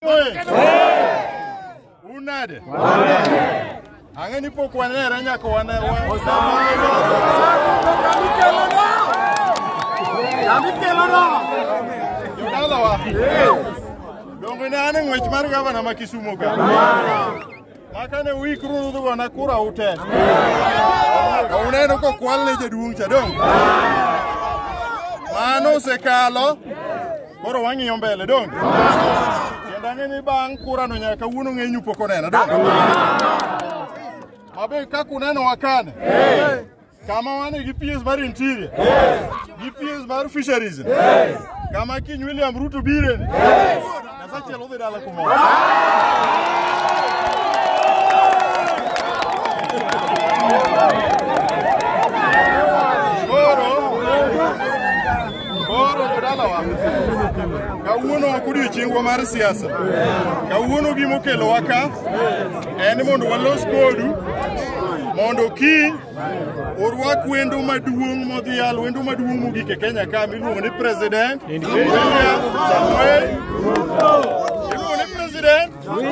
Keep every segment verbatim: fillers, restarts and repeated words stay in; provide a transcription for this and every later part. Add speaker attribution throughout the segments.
Speaker 1: Unade. Angeni po kwane ranya ko wane wa. Yodala wa. Dongo ne ane ngwech mar gavana ma Kisumu ka. Makane wikru du wana kura ute. Uneno ko kwalne jaduong cha dong. Mano sekalo. Koro wang'iyo mbele dong. Kendo ang'eni bang' kura no nyaka wuono ng'enyu pok oneno dong. Mabe kaka uneno wakane. Kama wane gi P S mar interior. Gi P S mar fisheries. Kama King William Ruto bire. Nasachiel udhi dala kumoro. Kawuono wakudi chingwa mar siasa. Kawuono gimo kelo waka. Eni mondo walos kodu. Mondo ki orwak wendo maduong' modhial, wendo maduong' mogik e Kenya ka miluongo ni President William Samuel Ruto. Ni President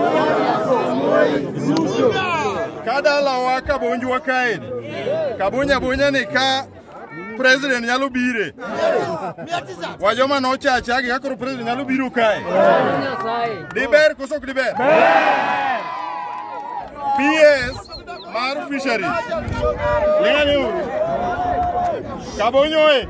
Speaker 1: Kadala waka bonjwa kaeni. Kabonya bonya ni ka President nyalo bire. Wajoma no chacha gi akoro President nyalo biro kae. Diber koso ok diber. P S mar fisheries. Lengani uru. Kabonyoe.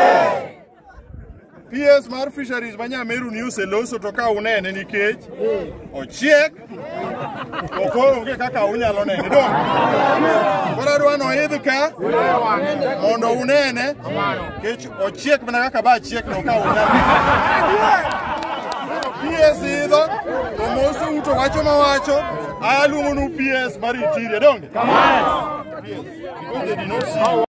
Speaker 1: P S mar fisheries banya meru news eloso to ka unene nikech ochiek. Okoro onge kaka unyalo nene dong. Kora dwano idh ka mondo unene kech ochiek mana kaka ba chiek no ka unene. P S idho to moso uto wacho mawacho aluongo nu P S mar interior dong. Come on. Yes. Because they did not see